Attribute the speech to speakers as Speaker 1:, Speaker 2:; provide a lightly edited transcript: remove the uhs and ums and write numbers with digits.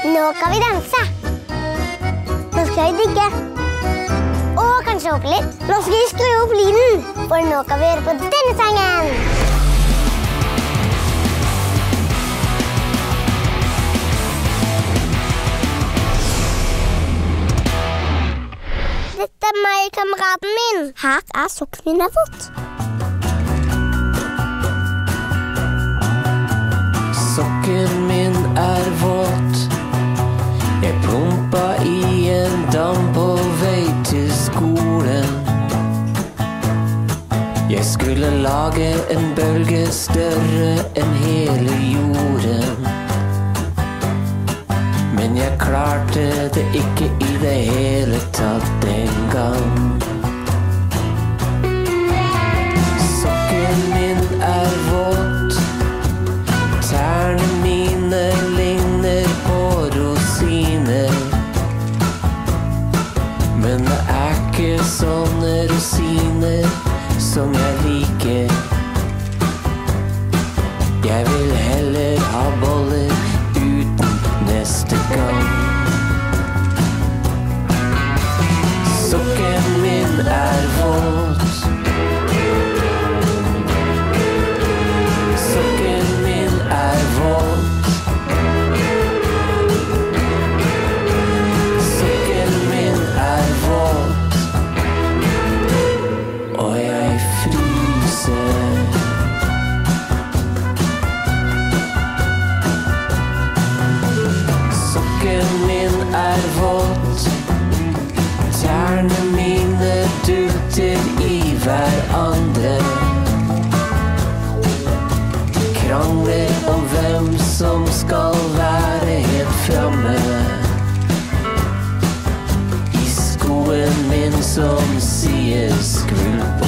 Speaker 1: Nå skal vi danse. Nå skal vi digge. Og kanskje hoppe litt. Nå skal vi skru opp lyden, for nå skal vi høre på denne sangen. Dette er meg, kameraten min. Her er sokken min har fått.
Speaker 2: Sokken min er våt. Jeg plumpa i en dam på vei til skolen. Jeg skulle lage en bølge større enn hele jorden. Men jeg klarte det ikke i det hele tatt den gang. Sokken min er våt. Tærne mine ligner på rosiner. Men det er ikke sånne rosiner som jeg liker. Jeg vil heller ha boller uten neste gang. Sokken min er våt. Sokken min er våt. Sokken min er våt. Og jeg fryser. Sokken min er våt. Tærne mine dulter i hverandre. Krangler om hvem som skal være helt framme. I skoen min som sier skrull på.